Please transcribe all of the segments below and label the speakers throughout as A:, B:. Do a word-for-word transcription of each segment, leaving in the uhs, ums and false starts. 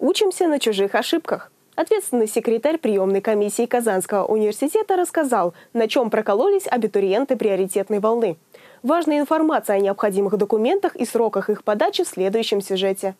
A: Учимся на чужих ошибках. Ответственный секретарь приемной комиссии Казанского университета рассказал, на чем прокололись абитуриенты приоритетной волны. Важная информация о необходимых документах и сроках их подачи в следующем сюжете.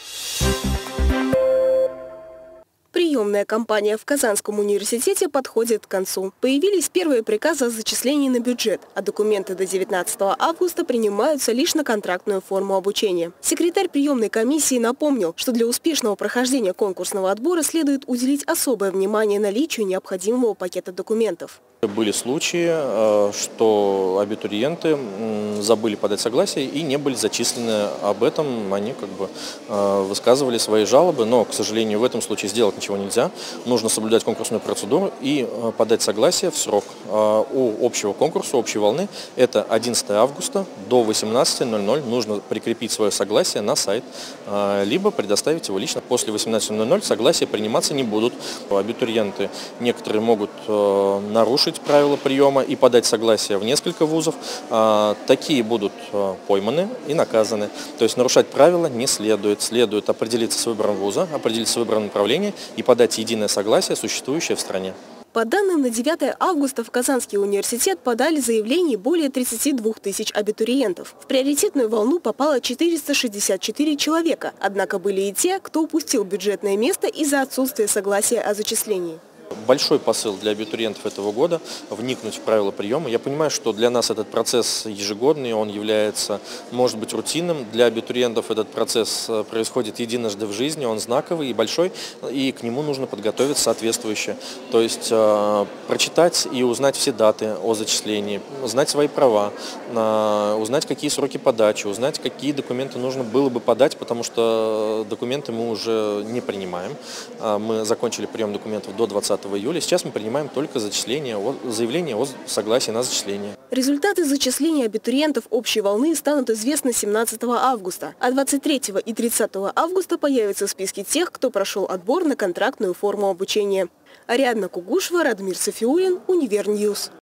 A: Приемная кампания в Казанском университете подходит к концу. Появились первые приказы о зачислении на бюджет, а документы до девятнадцатого августа принимаются лишь на контрактную форму обучения. Секретарь приемной комиссии напомнил, что для успешного прохождения конкурсного отбора следует уделить особое внимание наличию необходимого пакета документов.
B: Были случаи, что абитуриенты забыли подать согласие и не были зачислены. Об этом они как бы высказывали свои жалобы, но, к сожалению, в этом случае сделать ничего нельзя. Нужно соблюдать конкурсную процедуру и подать согласие в срок. У общего конкурса, общей волны, это одиннадцатого августа до восемнадцати ноль-ноль. Нужно прикрепить свое согласие на сайт, либо предоставить его лично. После восемнадцати ноль-ноль согласия приниматься не будут. Абитуриенты некоторые могут нарушить правила приема и подать согласие в несколько вузов. Такие будут пойманы и наказаны. То есть нарушать правила не следует. Следует определиться с выбором вуза, определиться с выбором направления и подать единое согласие, существующее в стране.
A: По данным на девятое августа в Казанский университет подали заявлений более тридцати двух тысяч абитуриентов. В приоритетную волну попало четыреста шестьдесят четыре человека. Однако были и те, кто упустил бюджетное место из-за отсутствия согласия о зачислении.
B: Большой посыл для абитуриентов этого года – вникнуть в правила приема. Я понимаю, что для нас этот процесс ежегодный, он является, может быть, рутинным. Для абитуриентов этот процесс происходит единожды в жизни, он знаковый и большой, и к нему нужно подготовиться соответствующе. То есть э, прочитать и узнать все даты о зачислении, знать свои права, э, узнать, какие сроки подачи, узнать, какие документы нужно было бы подать, потому что документы мы уже не принимаем. Э, мы закончили прием документов до двадцатого июля. Сейчас мы принимаем только зачисление, заявление о согласии на зачисление.
A: Результаты зачисления абитуриентов общей волны станут известны семнадцатого августа, а двадцать третьего и тридцатого августа появятся списки тех, кто прошел отбор на контрактную форму обучения. Ариадна Кугушева, Радмир Софиуллин, Универньюз.